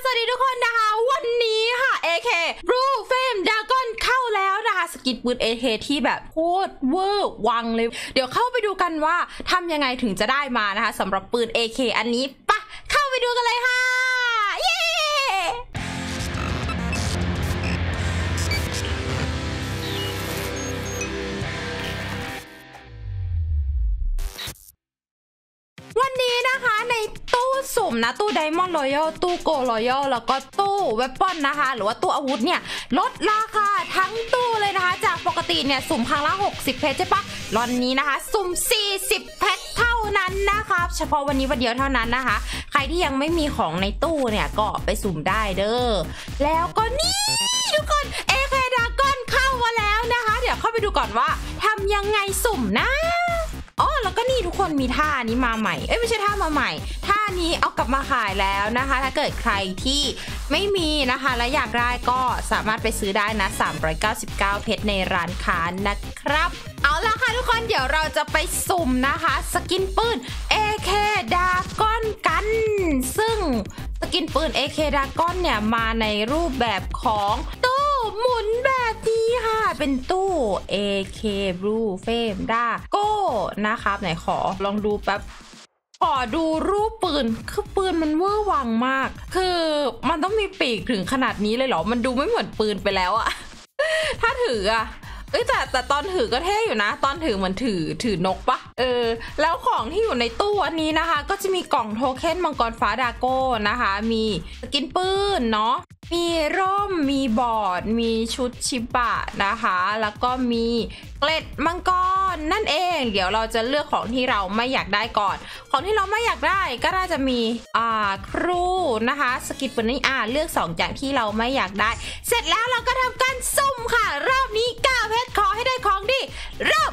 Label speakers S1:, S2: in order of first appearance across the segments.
S1: สวัสดีทุกคนนะคะวันนี้ค่ะ AK Blue Flame Dragon เข้าแล้วนะคะสกินปืน AK ที่แบบโคตรเวอร์วังเลยเดี๋ยวเข้าไปดูกันว่าทำยังไงถึงจะได้มานะคะสำหรับปืน AK อันนี้ปะเข้าไปดูกันเลยค่ะเย้วันนี้นะคะในตู้สุ่มนะตู้ Diamond Royal ตู้ Gold Royal แล้วก็ตู้เวปอนนะคะหรือว่าตู้อาวุธเนี่ยลดราคาทั้งตู้เลยนะคะจากปกติเนี่ยสุ่มครั้งละ60เพชรใช่ปะรอนนี้นะคะสุ่ม40เพชรเท่านั้นนะคะเฉพาะวันนี้วันเดียวเท่านั้นนะคะใครที่ยังไม่มีของในตู้เนี่ยก็ไปสุ่มได้เด้อแล้วก็นี่ทุกคน AK Dragon เข้ามาแล้วนะคะเดี๋ยวเข้าไปดูก่อนว่าทำยังไงสุ่มนะอ๋อแล้วก็นี่ทุกคนมีท่านี้มาใหม่ไม่ใช่ท่ามาใหม่ท่านี้เอากลับมาขายแล้วนะคะถ้าเกิดใครที่ไม่มีนะคะและอยากได้ก็สามารถไปซื้อได้นะ399เพชรในร้านค้านะครับเอาละค่ะทุกคนเดี๋ยวเราจะไปสุ่มนะคะสกินปืน AK Dragon กันซึ่งสกินปืน AK Dragon เนี่ยมาในรูปแบบของตู้หมุนแบบนี้ค่ะเป็นตู้ AK Blue Flame Dragon นะครับไหนขอลองดูแป๊บขอดูรูปปืนคือปืนมันเวอร์วังมากคือมันต้องมีปีกถึงขนาดนี้เลยเหรอมันดูไม่เหมือนปืนไปแล้วอะ ถ้าถืออะแต่ตอนถือก็เท่อยู่นะตอนถือเหมือนถือนกปะแล้วของที่อยู่ในตู้อันนี้นะคะก็จะมีกล่องโทเค็นมังกรฟ้าดราโก้นะคะมีสกินปืนเนาะมีร่มมีบอร์ดมีชุดชิบะนะคะแล้วก็มีเกล็ดมังกรนั่นเองเดี๋ยวเราจะเลือกของที่เราไม่อยากได้ก่อนของที่เราไม่อยากได้ก็น่าจะมีครูนะคะสกินปืนนี่เลือก2อย่างที่เราไม่อยากได้เสร็จแล้วเราก็ทำการสุ่มค่ะรอบนี้9เพชรขอให้ได้ของดีเริ่ม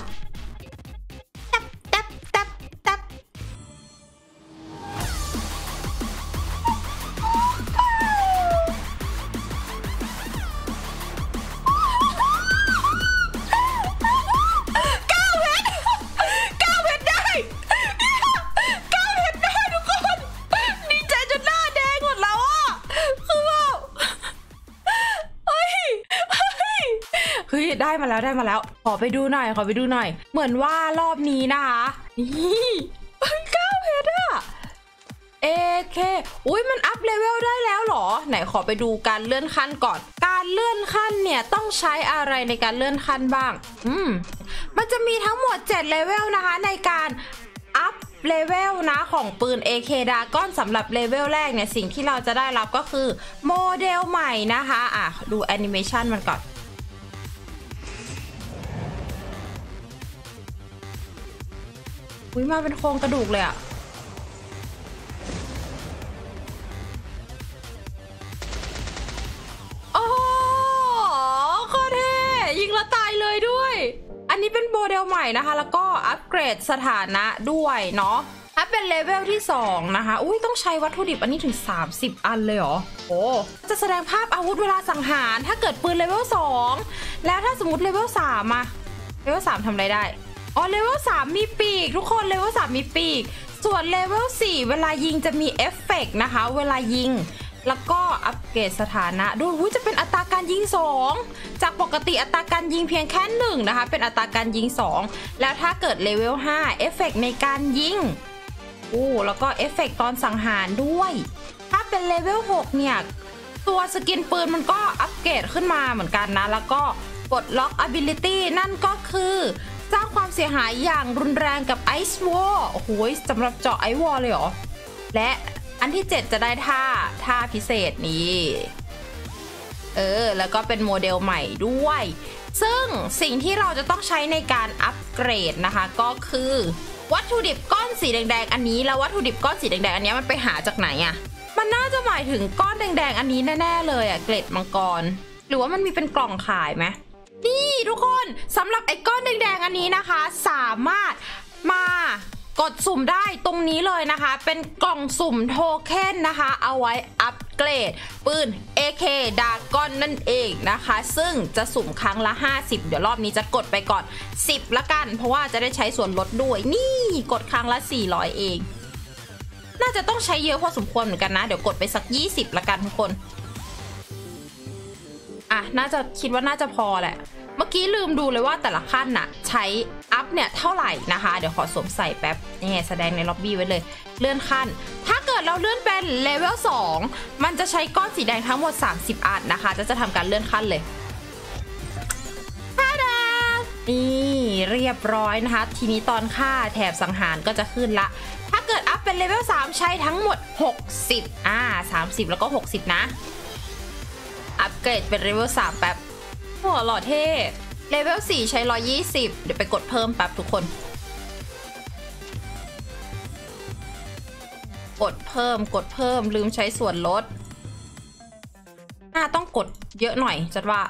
S1: ได้มาแล้วขอไปดูหน่อยเหมือนว่ารอบนี้นะคะนี่9เพชรAK อุ้ยมันอัพเลเวลได้แล้วเหรอไหนขอไปดูการเลื่อนขั้นก่อนการเลื่อนขั้นเนี่ยต้องใช้อะไรในการเลื่อนขั้นบ้างมันจะมีทั้งหมด7เลเวลนะคะในการอัพเลเวลนะของปืน AK Dragon สำหรับเลเวลแรกเนี่ยสิ่งที่เราจะได้รับก็คือโมเดลใหม่นะคะดูแอนิเมชันมันก่อนมาเป็นโครงกระดูกเลยอะโอ้โคตรเท่ยิงแล้วตายเลยด้วยอันนี้เป็นโมเดลใหม่นะคะแล้วก็อัปเกรดสถานะด้วยเนาะถ้าเป็นเลเวลที่2นะคะต้องใช้วัตถุดิบอันนี้ถึง30อันเลยเหรอโอ้จะแสดงภาพอาวุธเวลาสังหารถ้าเกิดปืนเลเวล2แล้วถ้าสมมติเลเวล3เลเวล3ทำอะไรได้เลเวล3มีปีกทุกคนเลเวล3มีปีกส่วนเลเวล4เวลายิงจะมีเอฟเฟกต์นะคะเวลายิงแล้วก็อัปเกรดสถานะด้วยจะเป็นอัตราการยิง2จากปกติอัตราการยิงเพียงแค่1นะคะเป็นอัตราการยิง2แล้วถ้าเกิดเลเวล5เอฟเฟกต์ในการยิงแล้วก็เอฟเฟกต์ตอนสังหารด้วยถ้าเป็นเลเวล6เนี่ยตัวสกินปืนมันก็อัปเกรดขึ้นมาเหมือนกันนะแล้วก็ปลดล็อก ability นั่นก็คือสร้างความเสียหายอย่างรุนแรงกับ Ice Wall โอ้โหสำหรับเจาะ Ice Wall เลยเหรอและอันที่7จะได้ท่าพิเศษนี้แล้วก็เป็นโมเดลใหม่ด้วยซึ่งสิ่งที่เราจะต้องใช้ในการอัปเกรดนะคะก็คือวัตถุดิบก้อนสีแดงๆอันนี้แล้ววัตถุดิบก้อนสีแดงๆอันนี้มันไปหาจากไหนมันน่าจะหมายถึงก้อนแดงๆอันนี้แน่ๆเลยเกล็ดมังกรหรือว่ามันมีเป็นกล่องขายไหมนี่ทุกคนสำหรับไอ้ก้อนแดงๆอันนี้นะคะสามารถมากดสุ่มได้ตรงนี้เลยนะคะเป็นกล่องสุ่มโทเค็นนะคะเอาไว้อัปเกรดปืน AK Dragon นั่นเองนะคะซึ่งจะสุ่มครั้งละ50เดี๋ยวรอบนี้จะกดไปก่อน10ละกันเพราะว่าจะได้ใช้ส่วนลดด้วยนี่กดครั้งละ400เองน่าจะต้องใช้เยอะพอสมควรเหมือนกันนะเดี๋ยวกดไปสัก20ละกันทุกคนน่าจะคิดว่าน่าจะพอแหละเมื่อกี้ลืมดูเลยว่าแต่ละขั้นน่ะใช้อัพเนี่ยเท่าไหร่นะคะเดี๋ยวขอสวมใส่แป๊บนี่แสดงในล็อบบี้ไว้เลยเลื่อนขั้นถ้าเกิดเราเลื่อนเป็นเลเวล2มันจะใช้ก้อนสีแดงทั้งหมด30อันนะคะจะทำการเลื่อนขั้นเลยนี่เรียบร้อยนะคะทีนี้ตอนค่าแถบสังหารก็จะขึ้นละถ้าเกิดอัพเป็นเลเวล3ใช้ทั้งหมด6030แล้วก็60นะอัปเกรดเป็นเลเวล3แป๊บโหหล่อเท่เลเวล4ใช้120เดี๋ยวไปกดเพิ่มแป๊บทุกคนกดเพิ่มลืมใช้ส่วนลดต้องกดเยอะหน่อยจัดว่า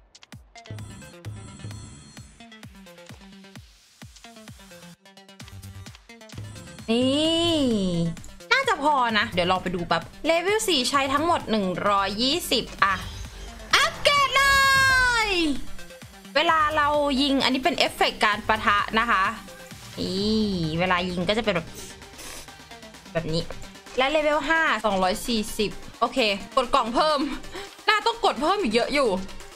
S1: นี่น่าจะพอนะเดี๋ยวลองไปดูแบบเลเวล4ใช้ทั้งหมด120อัปเกรดเลยเวลาเรายิงอันนี้เป็นเอฟเฟกต์การปะทะนะคะนี่เวลายิงก็จะเป็นแบบนี้และเลเวล5 240โอเคกดกล่องเพิ่มน่าต้องกดเพิ่มอีกเยอะอยู่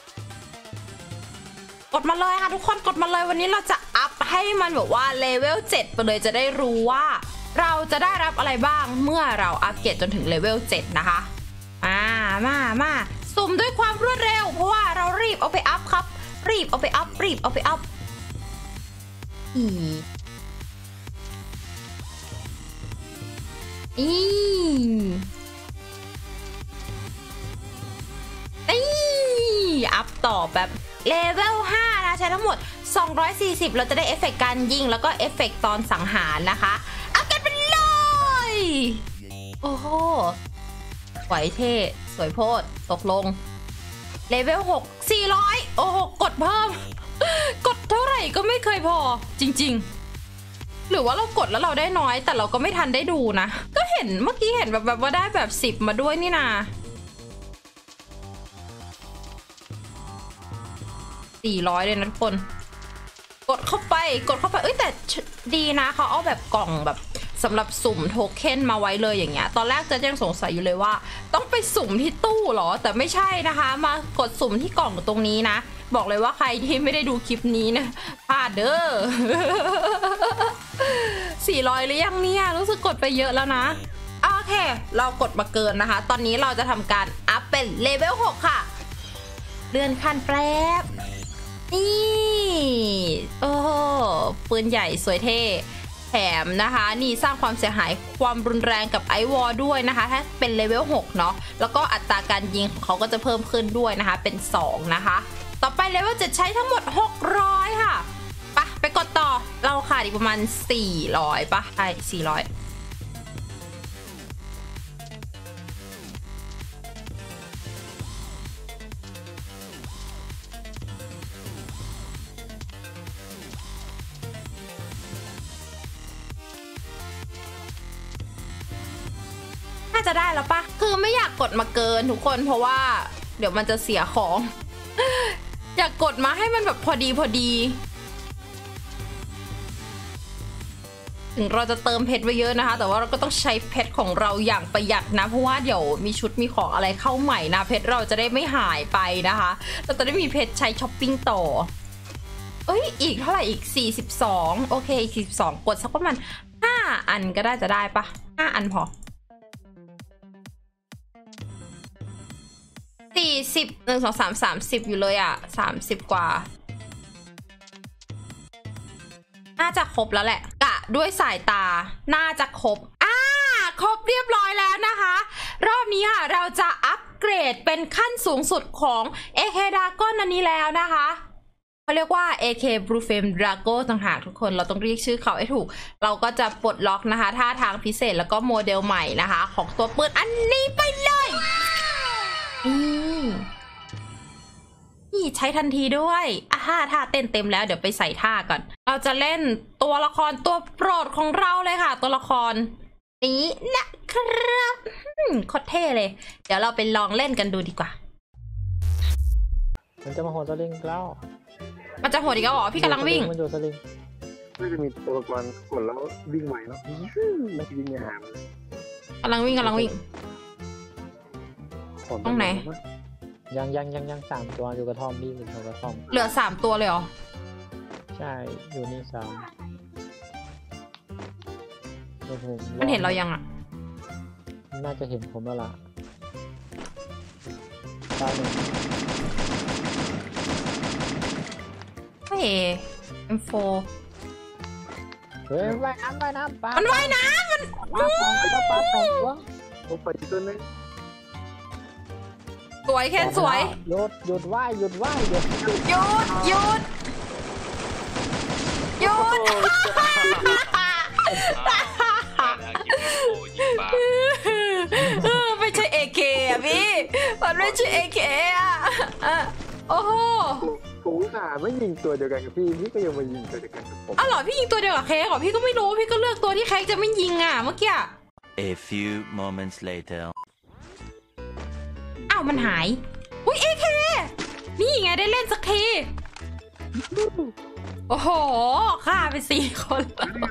S1: กดมาเลยค่ะทุกคนกดมาเลยวันนี้เราจะอัพให้มันแบบว่าเลเวล7ไปเลยจะได้รู้ว่าเราจะได้รับอะไรบ้างเมื่อเราอัพเกรดจนถึงเลเวล7นะคะมาสุ่มด้วยความรวดเร็วเพราะว่าเรารีบเอาไปอัพครับรีบเอาไปอัพอัพต่อแบบเลเวล5นะใช้ทั้งหมด240เราจะได้เอฟเฟกต์การยิงแล้วก็เอฟเฟกต์ตอนสังหารนะคะอัพกันไปเลยโอ้โหไหวเท่สวยโพดตกลงเลเวล6 400โอ้โหกดเพิ่มกดเท่าไหร่ก็ไม่เคยพอจริงๆหรือว่าเรากดแล้วเราได้น้อยแต่เราก็ไม่ทันได้ดูนะก็เห็นเมื่อกี้เห็นแบบว่าได้แบบ10มาด้วยนี่นา400เลยนะทุกคนกดเข้าไปเอ้ยแต่ดีนะเขาเอาแบบกล่องแบบสำหรับสุ่มโทเค็นมาไว้เลยอย่างเงี้ยตอนแรกจะยังสงสัยอยู่เลยว่าต้องไปสุ่มที่ตู้หรอแต่ไม่ใช่นะคะมากดสุ่มที่กล่องตรงนี้นะบอกเลยว่าใครที่ไม่ได้ดูคลิปนี้นะพลาดเด้อ400หรือยังเนี่ยรู้สึกกดไปเยอะแล้วนะโอเคเรากดมาเกินนะคะตอนนี้เราจะทำการอัพเป็นเลเวล6ค่ะเลื่อนขั้นแป๊บนี่โอ้ปืนใหญ่สวยเท่แถมนะคะนี่สร้างความเสียหายความรุนแรงกับไอวอลด้วยนะคะถ้าเป็นเลเวล6เนาะแล้วก็อัตราการยิงของเขาก็จะเพิ่มขึ้นด้วยนะคะเป็น2นะคะต่อไปเลเวล7ใช้ทั้งหมด600ค่ะไปกดต่อเราขาดอีกประมาณ400ใช่400จะได้แล้วคือไม่อยากกดมาเกินทุกคนเพราะว่าเดี๋ยวมันจะเสียของอยากกดมาให้มันแบบพอดีถึงเราจะเติมเพชรไว้เยอะนะคะแต่ว่าเราก็ต้องใช้เพชรของเราอย่างประหยัดนะเพราะว่าเดี๋ยวมีชุดมีของอะไรเข้าใหม่นะเพชรเราจะได้ไม่หายไปนะคะเราจะได้มีเพชรใช้ช้อปปิ้งต่ออีกเท่าไหร่อีก42โอเคอีก42กดสักประมาณ5อันก็ได้จะได้5อันพอ40 1 2 3 30อยู่เลย30กว่าน่าจะครบแล้วแหละกะด้วยสายตาน่าจะครบครบเรียบร้อยแล้วนะคะรอบนี้ค่ะเราจะอัปเกรดเป็นขั้นสูงสุดของ AK Dragon อันนี้แล้วนะคะเขาเรียกว่า AK Blue Flame Dragon ต่างหากทุกคนเราต้องเรียกชื่อเขาให้ถูกเราก็จะปลดล็อกนะคะท่าทางพิเศษแล้วก็โมเดลใหม่นะคะของตัวปืนอันนี้ไปเลยนี่ใช้ทันทีด้วยท่าเต้นเต็มแล้วเดี๋ยวไปใส่ท่าก่อนเราจะเล่นตัวละครตัวโปรดของเราเลยค่ะตัวละครนี้นะครับโคตรเท่เลยเดี๋ยวเราไปลองเล่นกันดูดีกว่า
S2: มันจะมาโหดสลิงแล้ว
S1: มันจะโหดอีกแล้วเหรอพี่กำลังวิ่ง
S2: มันอยู่สลิง
S3: ไม่จะมีตัวละครกดแล้ววิ่งไหวแล้วมันจะวิ่งหา
S1: กำลังวิ่งตรงไหน
S2: ยัง3 ตัวอยู่กระท่อมนี่อยู่กระท่อม
S1: เหลือ3 ตัวเลยเหรอ
S2: ใช่อยู่นี่3
S1: มันเห็นเรายังอ่ะ
S2: น่าจะเห็นผมแล้วล่ะตาหนึ่ง
S1: เฮ้ย M4
S2: เฮ้ยว่ายน้ำปลา
S1: มันว่ายน้ำมัน
S2: ปลาผมไปตัวนึง
S1: สวยแค่สวย
S2: หยุดว่าย
S1: หยุดไม่ใช่ AK อ่ะพี่มันไม่ใช่ AK อ่ะโอ้โห
S2: ผมไม่ยิงตัวเดียวกันกับพี่ก็ยังมายิงตัวเดียวกันกับผม
S1: อ๋อเหรอพี่ยิงตัวเดียวกับเค้กเหรอพี่ก็ไม่รู้พี่ก็เลือกตัวที่เค้กจะไม่ยิงอ่ะเมื่อกี้
S3: A few moments later
S1: อ้าวมันหายอุ้ย AK นี่ไงได้เล่นสักทีโอ้โหฆ่าไป4 คน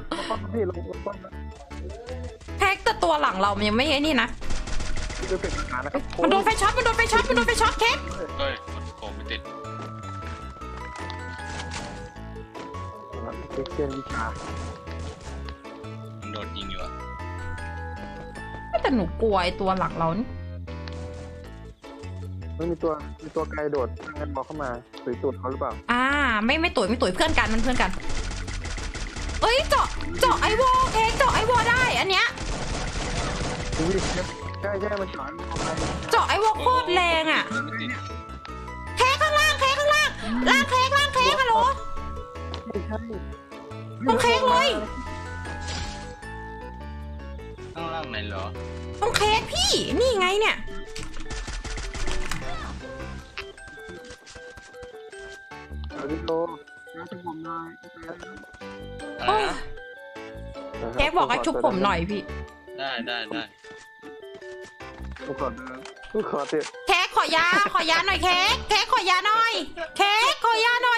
S1: แท็กแต่ตัวหลังเรามันยังไม่ไอ้นี่นะมันโดนไฟช็อตเค้ก
S4: เฮ้ยผมไม่ติด
S2: เรียนวิชา
S4: มันโดนยิงอยู่อะ
S1: แต่หนูกลัวไอ้ตัวหลังเรานี่
S2: ไม่มีตัวไกลโดดงั้นบอกเข้ามาตุ๋ยตุ่นเขาหรือเปล่า
S1: ไม่ตุ๋ยเพื่อนกันมันเพื่อนกันเอ้ยเจาะไอวอลเค้กเจาะไอวอลได้อันเนี้ย
S2: ใช่มัน
S1: เจาะไอวอลโคตรแรงอ่ะเค้กข้างล่างล่างเค้กฮัลโหลต้องเค้กเลย
S4: ข้างล่างไหนเหรอ
S1: ต้องเค้กพี่นี่ไงเนี่ยเค้กบอกให้ชุบผมหน่อยพี่
S4: ได้
S2: กูขอเถอะ
S1: เค้กขอยาหน่อยเค้กขอยาหน่อยเค้กขอยาหน่อย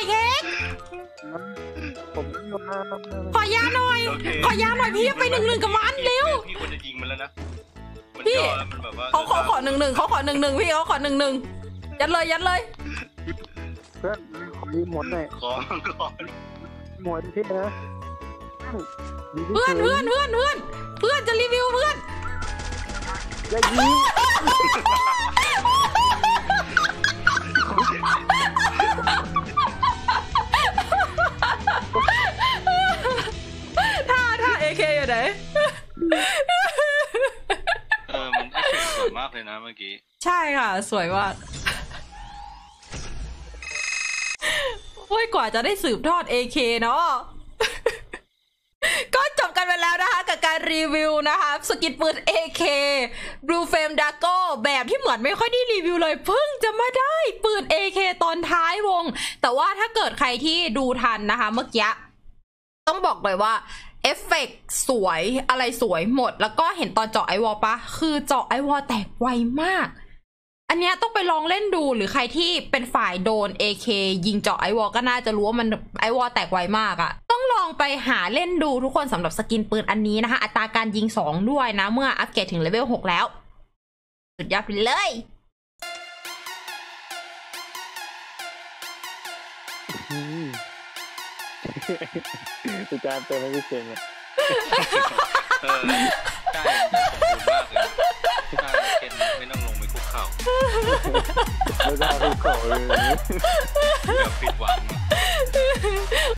S2: ผม
S1: ขอยาหน่อยพี่ไป1-1กับมันเร็ว
S4: พี่ควรจะยิงมันแล้วนะ
S1: พี่เขาขอ1-1พี่เขาขอ1-1ยัดเลย
S2: เพื่อนขอยิงหมดหน่อย
S4: ขอ
S2: หมดพี่นะ
S1: เพื่อนจะรีวิวเพื่อน
S2: อย่ายิง
S1: ถ้า AK อยู่ไหน
S4: มันเอฟเฟกต์สวยมากเลยนะเมื่อกี้
S1: ใช่ค่ะสวยมากกว่าจะได้สืบทอด AK เนาะก็จบกันไปแล้วนะคะกับการรีวิวนะคะสกินปืน AK Blue Flame Dago แบบที่เหมือนไม่ค่อยได้รีวิวเลยเพิ่งจะมาได้ปืน AK ตอนท้ายวงแต่ว่าถ้าเกิดใครที่ดูทันนะคะเมื่อกี้ต้องบอกเลยว่าเอฟเฟกต์สวยอะไรสวยหมดแล้วก็เห็นตอนเจาะไอวอลปะคือเจาะไอวอลแตกไวมากอันเนี้ยต้องไปลองเล่นดูหรือใครที่เป็นฝ่ายโดน AK ยิงเจาะไอวอลก็น่าจะรู้ว่ามันไอวอลแตกไวมากอะต้องลองไปหาเล่นดูทุกคนสำหรับสกินปืนอันนี้นะคะอัตราการยิง2ด้วยนะเมื่ออัปเกรดถึงเลเวล6แล้วสุดยอดไปเลย
S2: สุดยอดเต็มไม่เต็มเลย
S4: ใช่สมบูรณ์มากเลยเคนไม่ต้องลงไปคุกเข่า
S2: ไม่ต้องคุกเข่าเลย
S4: เดี๋ยวปิด